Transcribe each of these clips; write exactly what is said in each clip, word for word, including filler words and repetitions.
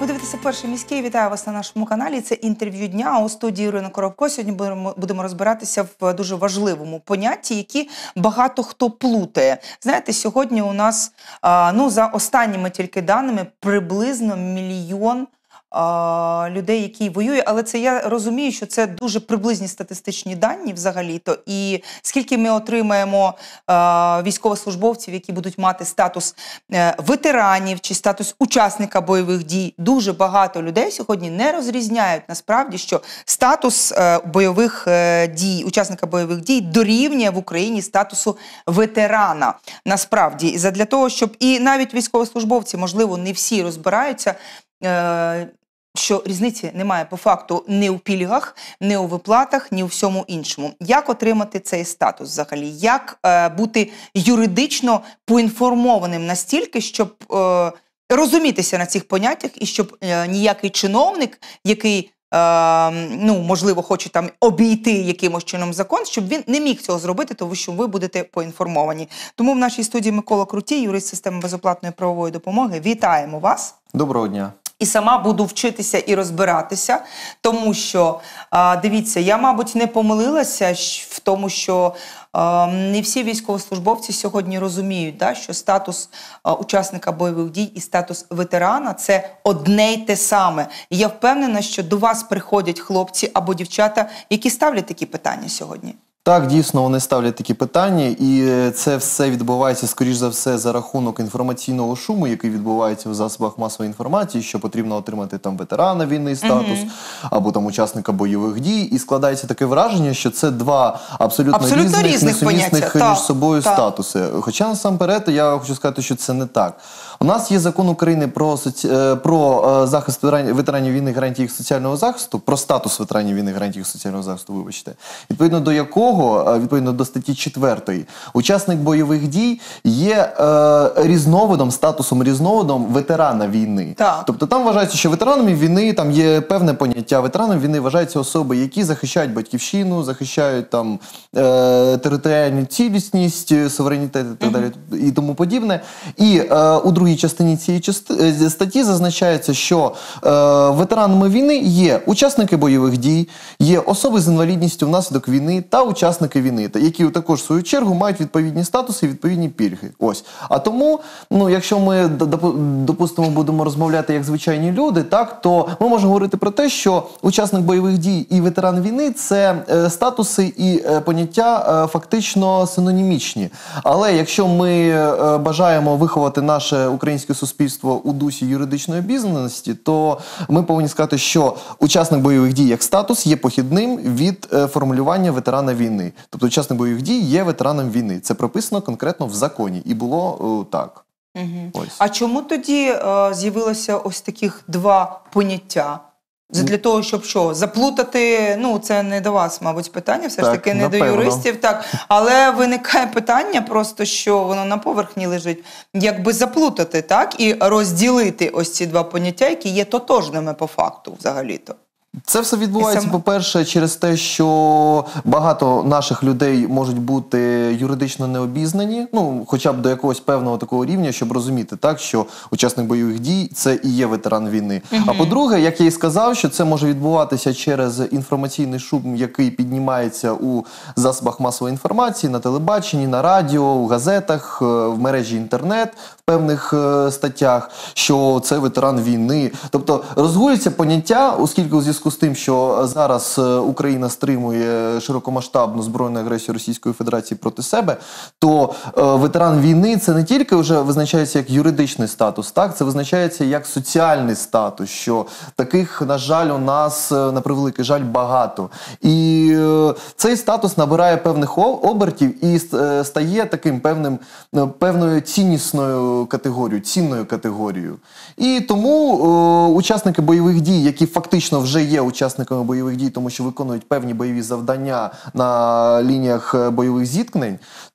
Ви дивитеся «Перший міський». Вітаю вас на нашому каналі. Це інтерв'ю дня. У студії Ірина Коробко. Сьогодні будемо, будемо розбиратися в дуже важливому понятті, які багато хто плутає. Знаєте, сьогодні у нас, ну, за останніми тільки даними, приблизно мільйон людей, які воюють, але це я розумію, що це дуже приблизні статистичні дані взагалі-то, і скільки ми отримаємо е, військовослужбовців, які будуть мати статус е, ветеранів чи статус учасника бойових дій, дуже багато людей сьогодні не розрізняють насправді, що статус е, бойових е, дій, учасника бойових дій дорівнює в Україні статусу ветерана. Насправді, і задля того, щоб і навіть військовослужбовці, можливо, не всі розбираються, е, що різниці немає по факту ні у пільгах, ні у виплатах, ні у всьому іншому. Як отримати цей статус взагалі? Як е, бути юридично поінформованим настільки, щоб е, розумітися на цих поняттях і щоб е, ніякий чиновник, який, е, ну, можливо, хоче там обійти якимось чином закон, щоб він не міг цього зробити, тому що ви будете поінформовані. Тому в нашій студії Микола Крутій, юрист системи безоплатної правової допомоги. Вітаємо вас. Доброго дня. І сама буду вчитися і розбиратися, тому що, дивіться, я, мабуть, не помилилася в тому, що не всі військовослужбовці сьогодні розуміють, да, що статус учасника бойових дій і статус ветерана – це одне й те саме. І я впевнена, що до вас приходять хлопці або дівчата, які ставлять такі питання сьогодні. Так, дійсно, вони ставлять такі питання, і це все відбувається, скоріш за все, за рахунок інформаційного шуму, який відбувається в засобах масової інформації, що потрібно отримати там ветерана війни статус, mm-hmm. або там учасника бойових дій, і складається таке враження, що це два абсолютно, абсолютно різних, різних несумісних між собою так, статуси. Так. Хоча, насамперед, я хочу сказати, що це не так. У нас є закон України про, соці... про захист ветеранів війни, гарантії їх соціального захисту, про статус ветеранів війни, гарантії їх соціального захисту, вибачте, відповідно до якого відповідно до статті четвертої, учасник бойових дій є е, різновидом, статусом різновидом ветерана війни. Так. Тобто там вважається, що ветеранами війни, там є певне поняття, ветераном війни вважаються особи, які захищають батьківщину, захищають там е, територіальну цілісність, суверенітет і так далі, і тому подібне. І е, у другій частині цієї части, статті зазначається, що е, ветеранами війни є учасники бойових дій, є особи з інвалідністю внаслідок війни та учасники учасники війни, які також, в свою чергу, мають відповідні статуси і відповідні пільги. Ось. А тому, ну, якщо ми, допустимо, будемо розмовляти як звичайні люди, так, то ми можемо говорити про те, що учасник бойових дій і ветеран війни – це е, статуси і е, поняття е, фактично синонімічні. Але якщо ми е, бажаємо виховати наше українське суспільство у дусі юридичної обізнаності, то ми повинні сказати, що учасник бойових дій як статус є похідним від е, формулювання ветерана війни. Тобто учасник бойових дій є ветераном війни. Це прописано конкретно в законі. І було о, так. Угу. Ось. А чому тоді е, з'явилося ось таких два поняття? Для того, щоб що? Заплутати, ну, це не до вас, мабуть, питання, все так, ж таки не напевно. До юристів, так. Але виникає питання просто, що воно на поверхні лежить, якби заплутати, так? І розділити ось ці два поняття, які є тотожними по факту взагалі-то. Це все відбувається, по-перше, через те, що багато наших людей можуть бути юридично необізнані, ну, хоча б до якогось певного такого рівня, щоб розуміти, так, що учасник бойових дій – це і є ветеран війни. Угу. А по-друге, як я і сказав, що це може відбуватися через інформаційний шум, який піднімається у засобах масової інформації, на телебаченні, на радіо, у газетах, в мережі інтернет, в певних е, статтях, що це ветеран війни. Тобто розгулюється поняття, оскільки у зв'язку з тим, що зараз Україна стримує широкомасштабну збройну агресію Російської Федерації проти себе, то е, ветеран війни – це не тільки вже визначається як юридичний статус, так, це визначається як соціальний статус, що таких, на жаль, у нас, на превеликий жаль, багато. І е, цей статус набирає певних обертів і е, стає таким певним, е, певною ціннісною категорією, цінною категорією. І тому е, учасники бойових дій, які фактично вже є учасниками бойових дій, тому що виконують певні бойові завдання на лініях бойових зіткнень,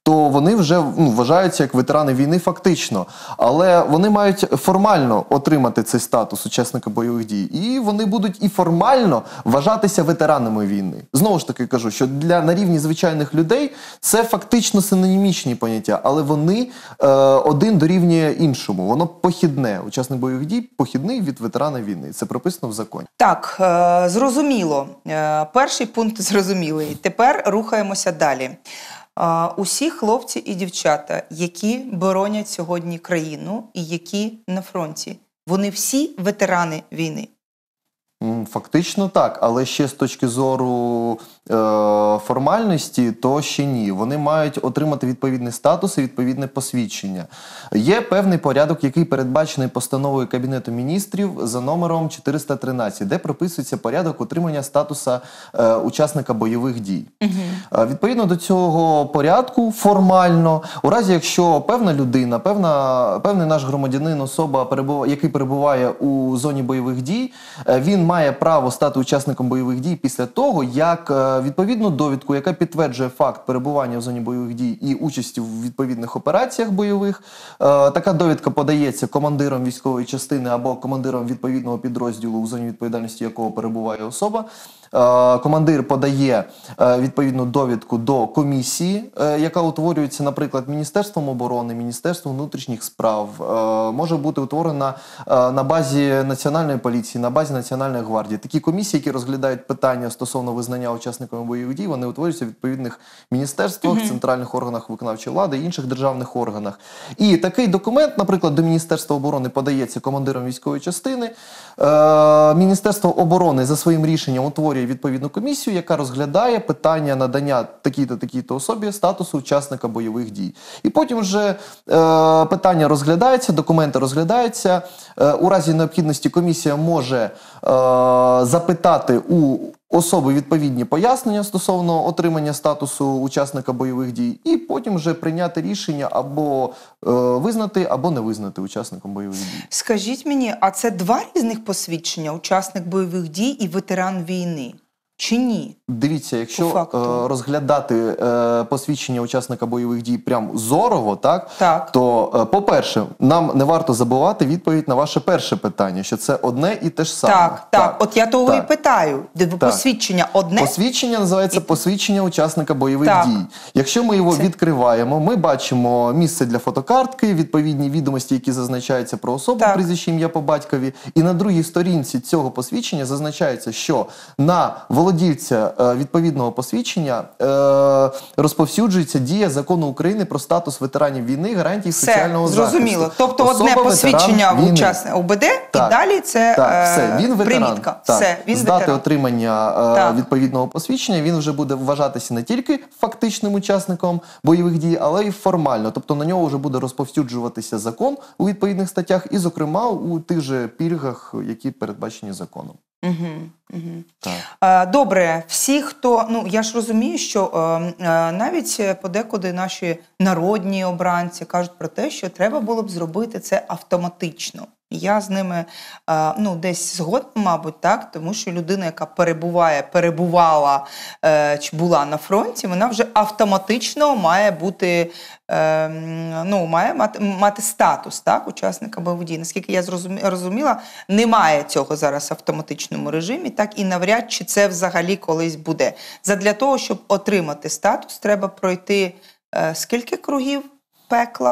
то вони вже ну, вважаються як ветерани війни фактично. Але вони мають формально отримати цей статус учасника бойових дій. І вони будуть і формально вважатися ветеранами війни. Знову ж таки кажу, що для на рівні звичайних людей це фактично синонімічні поняття, але вони е, один дорівнює іншому. Воно похідне. Учасник бойових дій похідний від ветерана війни. Це прописано в законі. Так, е, зрозуміло. Е, перший пункт зрозумілий. Тепер рухаємося далі. Е, усі хлопці і дівчата, які боронять сьогодні країну і які на фронті, вони всі ветерани війни. Фактично так, але ще з точки зору е, формальності, то ще ні. Вони мають отримати відповідний статус і відповідне посвідчення. Є певний порядок, який передбачений постановою Кабінету міністрів за номером чотириста тринадцять, де прописується порядок отримання статуса е, учасника бойових дій. Угу. Е, відповідно до цього порядку, формально, у разі якщо певна людина, певна, певний наш громадянин, особа, перебуває, який перебуває у зоні бойових дій, е, він має право стати учасником бойових дій після того, як відповідну довідку, яка підтверджує факт перебування в зоні бойових дій і участі в відповідних операціях бойових, така довідка подається командиром військової частини або командиром відповідного підрозділу, у зоні відповідальності якого перебуває особа. Командир подає відповідну довідку до комісії, яка утворюється, наприклад, Міністерством оборони, Міністерством внутрішніх справ, може бути утворена на базі Національної поліції, на базі Національної гвардії. Такі комісії, які розглядають питання стосовно визнання учасниками бойових дій, вони утворюються в відповідних міністерствах, mm-hmm. центральних органах виконавчої влади і інших державних органах. І такий документ, наприклад, до Міністерства оборони подається командиром військової частини. Міністерство оборони за своїм рішенням утворює відповідну комісію, яка розглядає питання надання такій-то, такій-то особі статусу учасника бойових дій. І потім вже е, питання розглядається, документи розглядаються. Е, у разі необхідності комісія може е, запитати у особи відповідні пояснення стосовно отримання статусу учасника бойових дій, і потім вже прийняти рішення або е, визнати, або не визнати учасником бойових дій. Скажіть мені, а це два різних посвідчення? Учасник бойових дій і ветеран війни? Чи ні? Дивіться, якщо е, розглядати е, посвідчення учасника бойових дій прям зорово, так, так. то, е, по-перше, нам не варто забувати відповідь на ваше перше питання, що це одне і те ж саме. Так, так. так. От я того так. і питаю. Посвідчення одне? Посвідчення називається і... посвідчення учасника бойових так. дій. Якщо ми його це... відкриваємо, ми бачимо місце для фотокартки, відповідні відомості, які зазначаються про особу, так. прізвище, ім'я по батькові. І на другій сторінці цього посвідчення зазначається, що на володільця відповідного посвідчення е, розповсюджується дія Закону України про статус ветеранів війни, гарантій все, соціального захисту. Зрозуміло. Тобто Особа, одне посвідчення в учасника ОБД, так, і далі це так, все, він ветеран. примітка. Так. Все, він З дати ветеран. отримання е, відповідного посвідчення він вже буде вважатися не тільки фактичним учасником бойових дій, але й формально. Тобто на нього вже буде розповсюджуватися закон у відповідних статтях і, зокрема, у тих же пільгах, які передбачені законом. Угу, угу. Так. Добре, всі, хто, ну я ж розумію, що е, навіть подекуди наші народні обранці кажуть про те, що треба було б зробити це автоматично. Я з ними е, ну, десь згодна, мабуть, так, тому що людина, яка перебуває, перебувала е, чи була на фронті, вона вже автоматично має бути, е, ну, має мати, мати статус, так, учасника бойових дій. Наскільки я зрозумі, розуміла, немає цього зараз в автоматичному режимі, так, і навряд чи це взагалі колись буде. Задля того, щоб отримати статус, треба пройти е, скільки кругів? Пекла?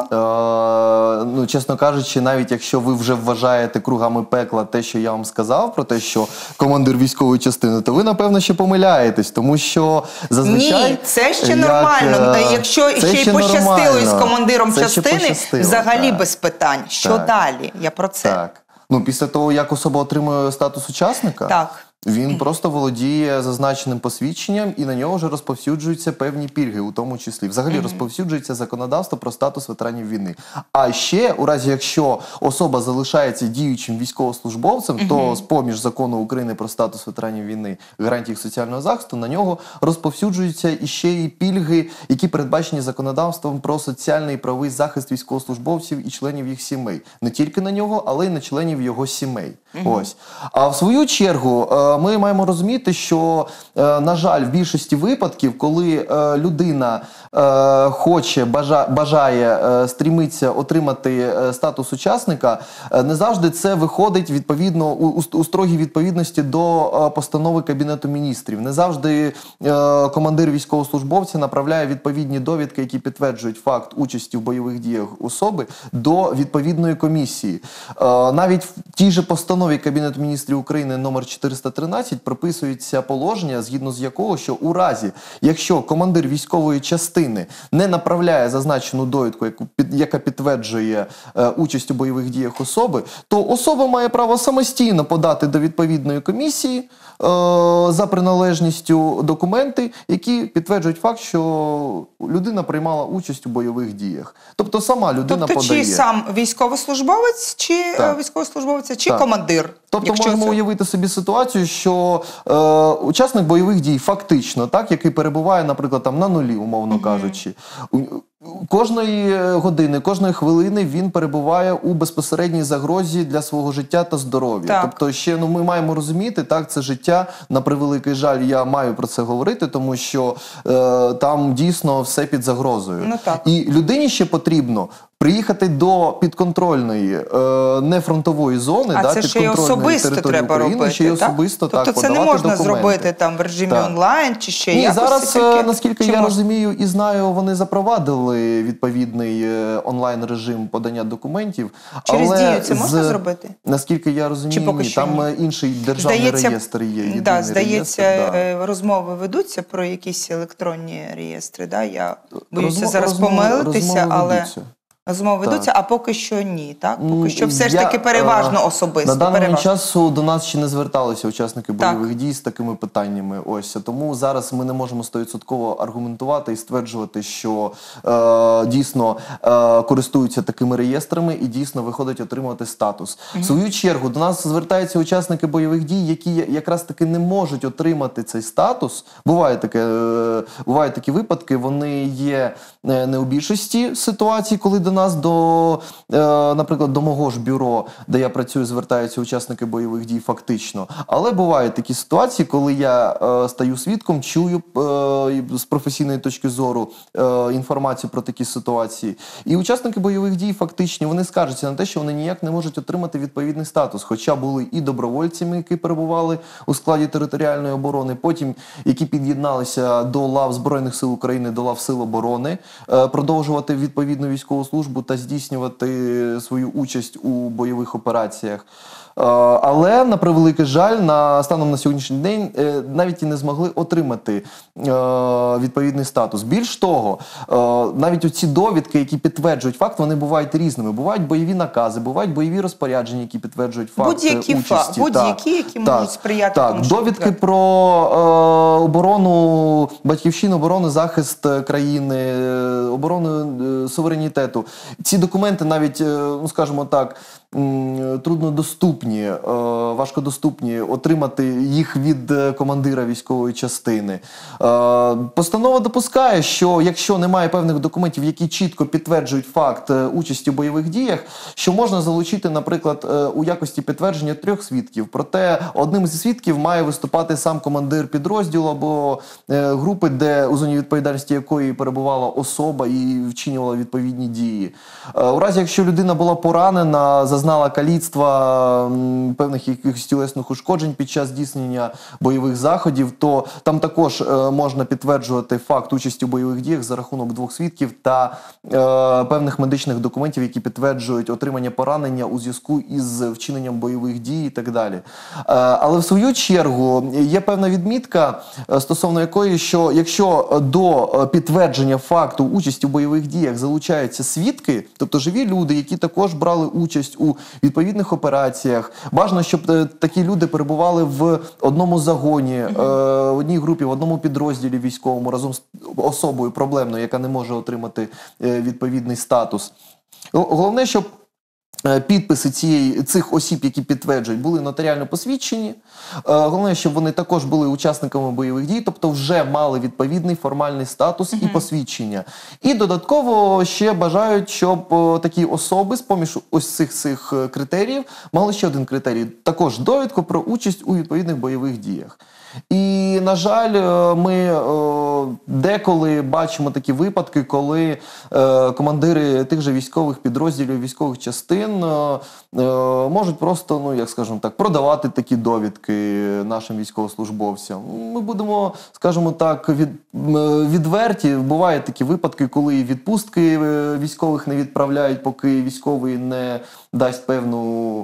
Е, ну, чесно кажучи, навіть якщо ви вже вважаєте кругами пекла те, що я вам сказав, про те, що командир військової частини, то ви, напевно, ще помиляєтесь, тому що зазвичай... Ні, це ще як, нормально. Та якщо ще й пощастило нормально. Із командиром це частини, взагалі так. без питань. Що так. далі? Я про це. Так. Ну, після того, як особа отримує статус учасника, так. він просто володіє зазначеним посвідченням і на нього вже розповсюджуються певні пільги, у тому числі. Взагалі mm-hmm. розповсюджується законодавство про статус ветеранів війни. А ще, у разі якщо особа залишається діючим військовослужбовцем, mm-hmm. то з-поміж закону України про статус ветеранів війни, гарантій соціального захисту, на нього розповсюджуються іще і пільги, які передбачені законодавством про соціальний і правовий захист військовослужбовців і членів їх сімей. Не тільки на нього, але й на членів його сімей. Угу. Ось. А в свою чергу ми маємо розуміти, що, на жаль, в більшості випадків, коли людина хоче, бажає, стрімиться отримати статус учасника, не завжди це виходить відповідно у строгій відповідності до постанови Кабінету міністрів. Не завжди командир військовослужбовця направляє відповідні довідки, які підтверджують факт участі в бойових діях особи, до відповідної комісії. Навіть в тій же постанові Кабінету міністрів України номер чотириста тринадцять прописується положення, згідно з якого, що у разі, якщо командир військової частини не направляє зазначену довідку, яка підтверджує е, участь у бойових діях особи, то особа має право самостійно подати до відповідної комісії е, за приналежністю документи, які підтверджують факт, що людина приймала участь у бойових діях. Тобто сама людина тобто, подає. Тобто чи сам військовослужбовець, чи так. військовослужбовець, чи так. командир? Тобто можемо це... уявити собі ситуацію, що е, учасник бойових дій фактично, так, який перебуває, наприклад, там на нулі, умовно uh-huh. кажучи, у, кожної години, кожної хвилини він перебуває у безпосередній загрозі для свого життя та здоров'я. Так. Тобто ще ну, ми маємо розуміти, так, це життя, на превеликий жаль, я маю про це говорити, тому що е, там дійсно все під загрозою. Ну, так. І людині ще потрібно приїхати до підконтрольної, е, нефронтової зони, а да, це ще й особисто треба України, робити, ще й особисто, так? так, Тобто це не можна документи. зробити там в режимі так. онлайн, чи ще Ні, якось зараз, таке? наскільки чи я можна? розумію і знаю, вони запровадили відповідний онлайн-режим подання документів. Через але Дію це можна з, зробити? Наскільки я розумію, ні. Там ні? інший державний здається, реєстр є. Єдиний да, здається, реєстр, да. розмови ведуться про якісь електронні реєстри. Да? Я боюся Розмов, зараз розмов, помилитися, розмови але... ведуться. Розмови ведуться, а поки що ні, так? Поки що все ж Я, таки переважно особисто. На даний переважно. часу до нас ще не зверталися учасники бойових так. дій з такими питаннями. Ось, тому зараз ми не можемо сто відсотків аргументувати і стверджувати, що е, дійсно е, користуються такими реєстрами і дійсно виходять отримувати статус. Mm-hmm. В свою чергу до нас звертаються учасники бойових дій, які якраз таки не можуть отримати цей статус. Буває таке, е, бувають такі випадки, вони є не у більшості ситуацій, коли до нас, до, е, наприклад, до мого ж бюро, де я працюю, звертаються учасники бойових дій фактично. Але бувають такі ситуації, коли я е, стаю свідком, чую е, з професійної точки зору е, інформацію про такі ситуації. І учасники бойових дій фактично, вони скаржаться на те, що вони ніяк не можуть отримати відповідний статус. Хоча були і добровольцями, які перебували у складі територіальної оборони, потім, які під'єдналися до лав Збройних сил України, до лав Сил оборони, е, продовжувати відповідну військову службу та здійснювати свою участь у бойових операціях. Але, на превеликий жаль, на, станом на сьогоднішній день навіть і не змогли отримати відповідний статус. Більш того, навіть оці довідки, які підтверджують факт, вони бувають різними. Бувають бойові накази, бувають бойові розпорядження, які підтверджують факт будь-які участі. Будь-які, які так, можуть сприяти так, тому, довідки підтвердити. про е, оборону батьківщини, оборону, захист країни, оборону е, суверенітету. Ці документи навіть, е, ну скажімо так, труднодоступні, важкодоступні, отримати їх від командира військової частини. Постанова допускає, що якщо немає певних документів, які чітко підтверджують факт участі в бойових діях, що можна залучити, наприклад, у якості підтвердження трьох свідків. Проте одним зі свідків має виступати сам командир підрозділу або групи, де у зоні відповідальності якої перебувала особа і вчинювала відповідні дії. У разі, якщо людина була поранена, зазнала каліцтва, певних якихось тілесних ушкоджень під час здійснення бойових заходів, то там також е, можна підтверджувати факт участі у бойових діях за рахунок двох свідків та е, певних медичних документів, які підтверджують отримання поранення у зв'язку із вчиненням бойових дій і так далі. Е, але в свою чергу є певна відмітка, е, стосовно якої, що якщо до підтвердження факту участі у бойових діях залучаються свідки, тобто живі люди, які також брали участь у відповідних операціях. Бажано, щоб е, такі люди перебували в одному загоні, е, в одній групі, в одному підрозділі військовому, разом з особою проблемною, яка не може отримати е, відповідний статус. Головне, щоб підписи цієї, цих осіб, які підтверджують, були нотаріально посвідчені. Головне, щоб вони також були учасниками бойових дій, тобто вже мали відповідний формальний статус і посвідчення. І додатково ще бажають, щоб такі особи з-поміж ось цих, цих критеріїв мали ще один критерій, також довідку про участь у відповідних бойових діях. І, на жаль, ми деколи бачимо такі випадки, коли командири тих же військових підрозділів, військових частин можуть просто, ну, як скажемо так, продавати такі довідки нашим військовослужбовцям. Ми будемо, скажімо так, від, відверті. Бувають такі випадки, коли відпустки військових не відправляють, поки військовий не дасть певну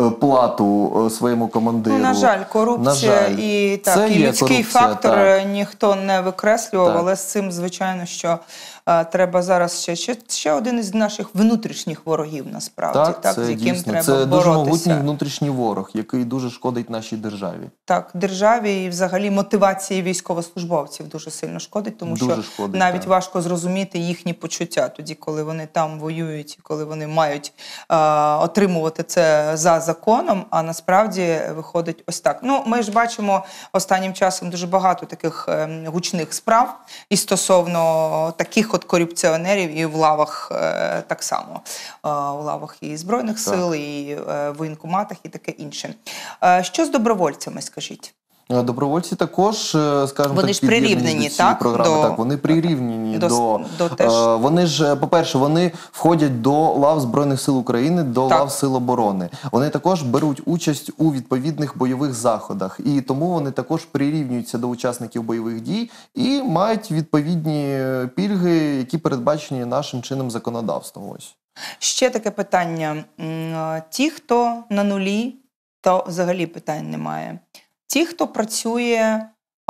плату своєму командиру. Ну, на жаль, корупція на жаль. і, так, і людський корупція, фактор так. ніхто не викреслював, так. але з цим, звичайно, що а, треба зараз ще, ще, ще один із наших внутрішніх ворогів, насправді, так, так, це, з яким дійсно. треба це боротися. Це дуже могутній внутрішній ворог, який дуже шкодить нашій державі. Так, державі і взагалі мотивації військовослужбовців дуже сильно шкодить, тому дуже що шкодить, навіть так. важко зрозуміти їхні почуття тоді, коли вони там воюють, коли вони мають а, отримувати це за законом, а насправді виходить ось так. Ну, ми ж бачимо останнім часом дуже багато таких е, гучних справ і стосовно таких от корупціонерів і в лавах е, так само. Е, у лавах і Збройних так. сил, і е, в воєнкоматах і таке інше. Е, що з добровольцями, скажіть? Добровольці також, скажімо вони так, ж прирівнені, до так? програми. До... Так, вони прирівнені до... до... до теж... Вони ж, по-перше, вони входять до лав Збройних сил України, до так. лав Сил оборони. Вони також беруть участь у відповідних бойових заходах. І тому вони також прирівнюються до учасників бойових дій і мають відповідні пільги, які передбачені нашим чинним законодавством. Ось. Ще таке питання. Ті, хто на нулі, то взагалі питань немає. Ті, хто працює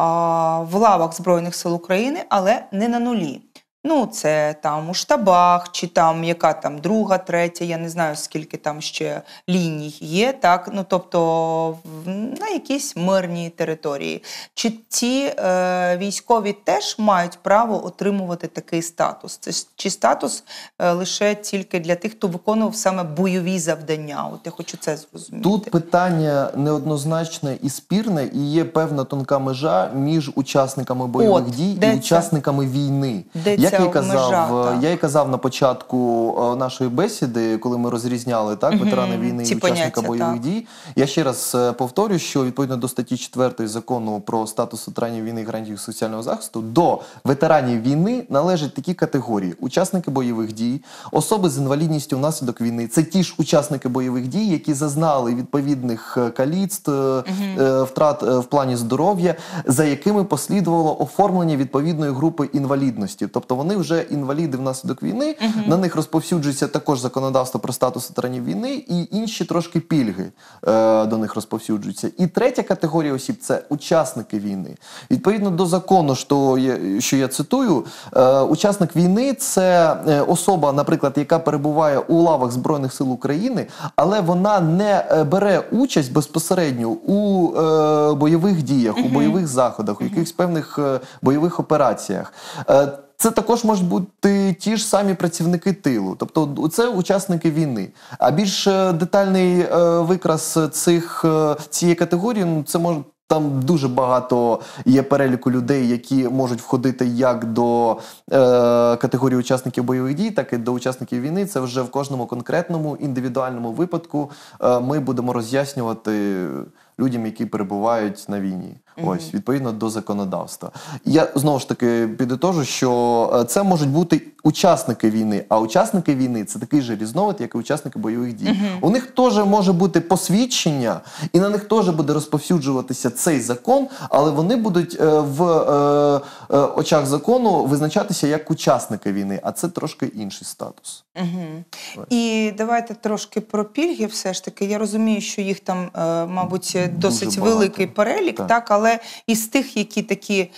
а, в лавах Збройних сил України, але не на нулі. Ну, це там у штабах, чи там яка там друга, третя, я не знаю, скільки там ще ліній є, так? Ну, тобто на якійсь мирній території. Чи ці е, військові теж мають право отримувати такий статус? Це чи статус е, лише тільки для тих, хто виконував саме бойові завдання? От я хочу це зрозуміти. Тут питання неоднозначне і спірне, і є певна тонка межа між учасниками бойових От, дій і учасниками війни. Де Як я казав, межа, я й казав на початку нашої бесіди, коли ми розрізняли так, угу, ветерани війни і учасника поняття, бойових так. дій. Я ще раз повторю, що відповідно до статті четвертої закону про статус ветеранів війни і гарантії соціального захисту, до ветеранів війни належать такі категорії: учасники бойових дій, особи з інвалідністю внаслідок війни. Це ті ж учасники бойових дій, які зазнали відповідних каліцтв, угу. втрат в плані здоров'я, за якими послідувало оформлення відповідної групи інвалідності. Тобто вони вже інваліди внаслідок війни, uh-huh. на них розповсюджується також законодавство про статус ветеранів війни і інші трошки пільги е, до них розповсюджуються. І третя категорія осіб – це учасники війни. Відповідно до закону, що я, що я цитую, е, учасник війни – це особа, наприклад, яка перебуває у лавах Збройних сил України, але вона не бере участь безпосередньо у е, бойових діях, uh-huh. у бойових заходах, у якихось певних е, бойових операціях. Е, Це також можуть бути ті ж самі працівники тилу, тобто це учасники війни. А більш детальний е, викрас цих, е, цієї категорії, ну, це може, там дуже багато є переліку людей, які можуть входити як до е, категорії учасників бойових дій, так і до учасників війни. Це вже в кожному конкретному індивідуальному випадку е, ми будемо роз'яснювати людям, які перебувають на війні. Mm-hmm. Ось, відповідно до законодавства. Я, знову ж таки, підітожу, що це можуть бути учасники війни, а учасники війни – це такий же різновид, як і учасники бойових дій. Mm-hmm. У них теж може бути посвідчення, і на них теж буде розповсюджуватися цей закон, але вони будуть е, в е, е, очах закону визначатися як учасники війни, а це трошки інший статус. Mm-hmm. І давайте трошки про пільги все ж таки. Я розумію, що їх там, е, мабуть, досить великий перелік, так. так, але із тих, які такі е,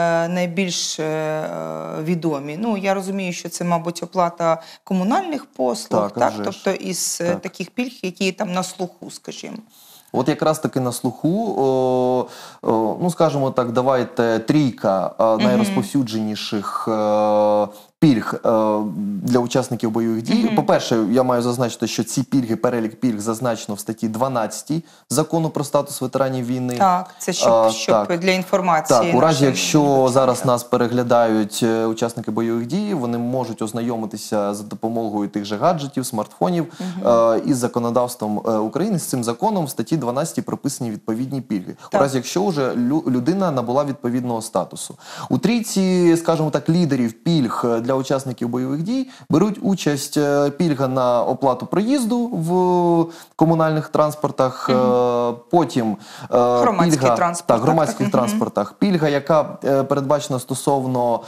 найбільш е, відомі. Ну, я розумію, що це, мабуть, оплата комунальних послуг, так, так? Тобто із так. таких пільг, які там на слуху, скажімо. От якраз таки на слуху, о, о, ну, скажімо так, давайте трійка найрозповсюдженіших пільг е, для учасників бойових дій. Mm-hmm. По-перше, я маю зазначити, що ці пільги, перелік пільг зазначено в статті дванадцятій Закону про статус ветеранів війни. Так, це щоб, а, щоб так. для інформації. Так, у разі, якщо зараз нас переглядають учасники бойових дій, вони можуть ознайомитися за допомогою тих же гаджетів, смартфонів mm-hmm. е, із законодавством України, з цим законом в статті дванадцятій прописані відповідні пільги. Так. У разі, якщо вже людина набула відповідного статусу. У трійці, скажімо так, лідерів пільг для учасників бойових дій беруть участь пільга на оплату проїзду в комунальних транспортах, угу. потім громадських пільга, транспортах, так, громадських так, транспортах, пільга, яка передбачена стосовно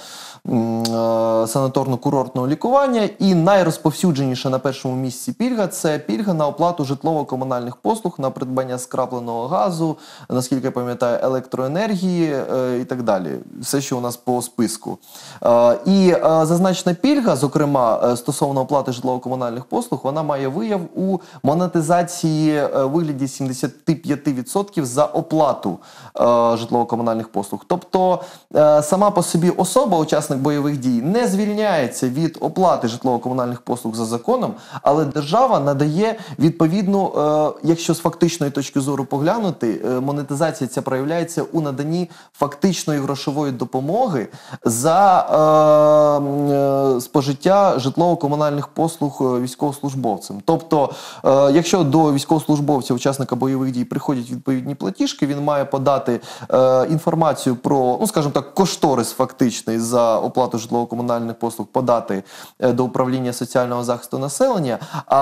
санаторно-курортного лікування, і найрозповсюдженіша на першому місці пільга – це пільга на оплату житлово-комунальних послуг, на придбання скрапленого газу, наскільки я пам'ятаю, електроенергії і так далі. Все, що у нас по списку. І зазначена пільга, зокрема, стосовно оплати житлово-комунальних послуг, вона має вияв у монетизації вигляді сімдесят п'ять відсотків за оплату житлово-комунальних послуг. Тобто, сама по собі особа, учасник бойових дій, не звільняється від оплати житлово-комунальних послуг за законом, але держава надає відповідну, якщо з фактичної точки зору поглянути, монетизація ця проявляється у наданні фактичної грошової допомоги за е, спожиття житлово-комунальних послуг військовослужбовцям. Тобто, е, якщо до військовослужбовця, учасника бойових дій, приходять відповідні платіжки, він має подати е, інформацію про, ну, скажімо так, кошторис фактичний за оплату житлово-комунальних послуг, подати е, до управління соціального захисту населення,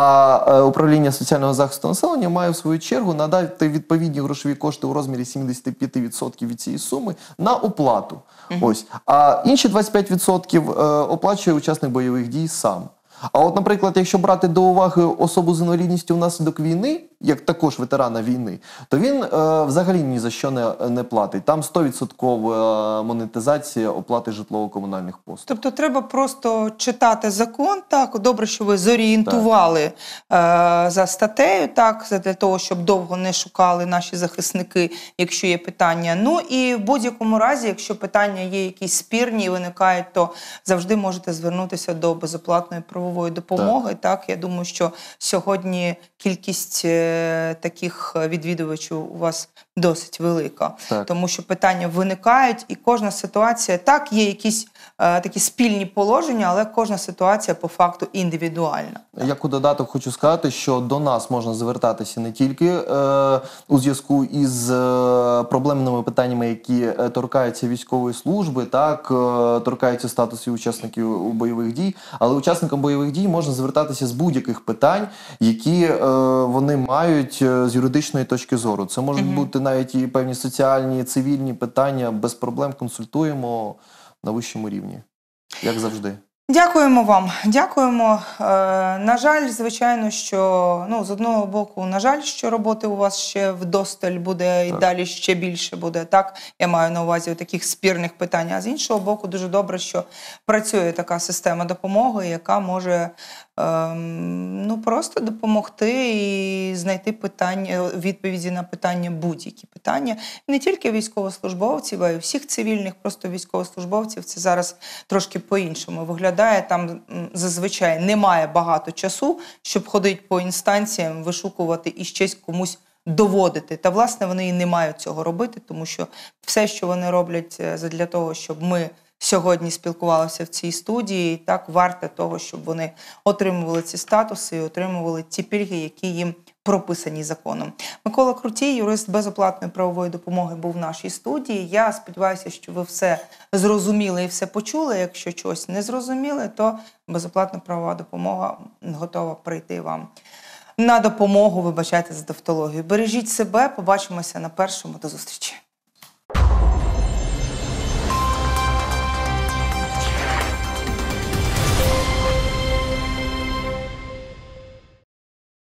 а е, управління соціального захисту населення має в свою чергу надати відповідні грошові кошти у розмірі сімдесят п'ять відсотків від цієї суми на оплату. Uh-huh. Ось. А інші двадцять п'ять відсотків е, оплачує учасник бойових дій сам. А от, наприклад, якщо брати до уваги особу з інвалідністю внаслідок війни, як також ветерана війни, то він е, взагалі ні за що не, не платить. Там сто відсотків монетизація оплати житлово-комунальних послуг. Тобто треба просто читати закон, так, добре, що ви зорієнтували е, за статтею, так, для того, щоб довго не шукали наші захисники, якщо є питання. Ну і в будь-якому разі, якщо питання є якісь спірні і виникають, то завжди можете звернутися до безоплатної правової допомоги. Так, так, я думаю, що сьогодні кількість таких відвідувачів у вас досить велика. Так. Тому що питання виникають, і кожна ситуація, так, є якісь е, такі спільні положення, але кожна ситуація по факту індивідуальна. Як у додаток хочу сказати, що до нас можна звертатися не тільки е, у зв'язку із е, проблемними питаннями, які е, торкаються військової служби, так, е, торкаються статусу учасників бойових дій, але учасникам бойових дій можна звертатися з будь-яких питань, які е, вони мають з юридичної точки зору. Це можуть угу. бути навіть і певні соціальні, цивільні питання, без проблем консультуємо на вищому рівні, як завжди. Дякуємо вам, дякуємо. Е, на жаль, звичайно, що, ну, з одного боку, на жаль, що роботи у вас ще вдосталь буде, і так. далі ще більше буде, так? Я маю на увазі таких спірних питань. А з іншого боку, дуже добре, що працює така система допомоги, яка може е, ну, просто допомогти і знайти питання, відповіді на питання, будь-які питання. Не тільки військовослужбовців, а й всіх цивільних, просто військовослужбовців. Це зараз трошки по-іншому виглядає. Там зазвичай немає багато часу, щоб ходити по інстанціям, вишукувати і щось комусь доводити. Та, власне, вони і не мають цього робити, тому що все, що вони роблять для того, щоб ми сьогодні спілкувалися в цій студії, так, варте того, щоб вони отримували ці статуси і отримували ті пільги, які їм прописані законом. Микола Крутій, юрист безоплатної правової допомоги, був в нашій студії. Я сподіваюся, що ви все зрозуміли і все почули. Якщо щось не зрозуміли, то безоплатна правова допомога готова прийти вам на допомогу. Вибачайте за тавтологію. Бережіть себе, побачимося на Першому. До зустрічі.